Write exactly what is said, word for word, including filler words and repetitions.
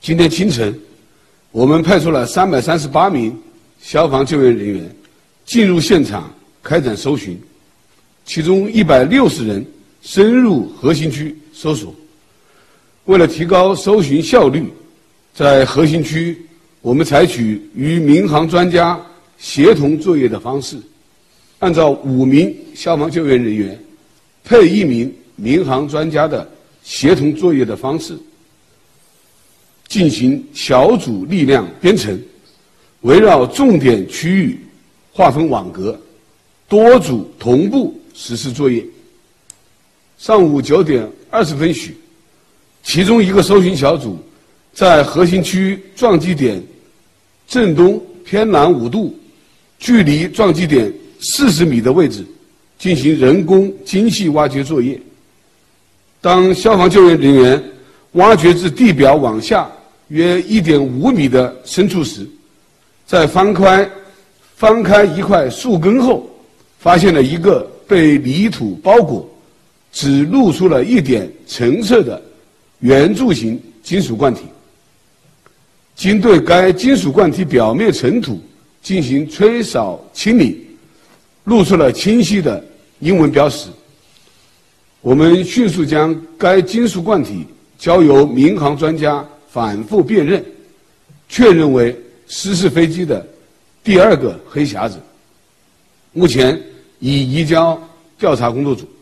今天清晨，我们派出了三百三十八名消防救援人员进入现场开展搜寻，其中一百六十人深入核心区搜索。为了提高搜寻效率，在核心区，我们采取与民航专家协同作业的方式，按照五名消防救援人员配一名民航专家的协同作业的方式，进行小组力量编程，围绕重点区域划分网格，多组同步实施作业。上午九点二十分许，其中一个搜寻小组在核心区撞击点正东偏南五度，距离撞击点四十米的位置进行人工精细挖掘作业。当消防救援人员挖掘至地表往下约 一点五米的深处时，在翻开翻开一块树根后，发现了一个被泥土包裹，只露出了一点橙色的圆柱形金属罐体。经对该金属罐体表面尘土进行吹扫清理，露出了清晰的英文标识。我们迅速将该金属罐体交由民航专家反复辨认，确认为失事飞机的第二个黑匣子，目前已移交调查工作组。